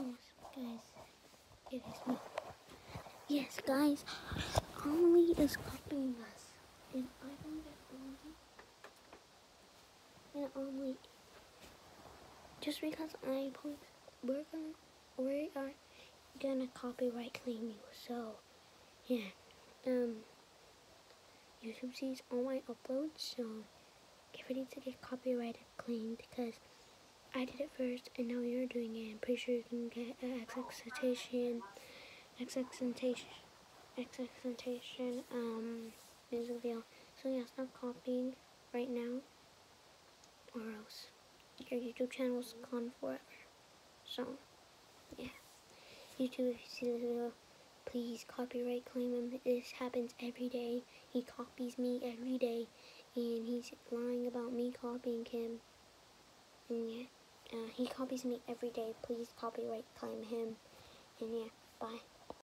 guys, it is me. Yes, guys, Ollie is copying us, and I don't get Ollie. And Ollie, just because I post, we are gonna copyright claim you. So, yeah, YouTube sees all my uploads, so get ready to get copyright claimed because I did it first, and now you're doing it. I'm pretty sure you can get music video. So yeah, stop copying right now, or else your YouTube channel is gone forever. So yeah, YouTube, if you see this video, please copyright claim him. This happens every day. He copies me every day, and he's lying about me copying him. And yeah, he copies me every day. Please copyright claim him. And yeah, bye.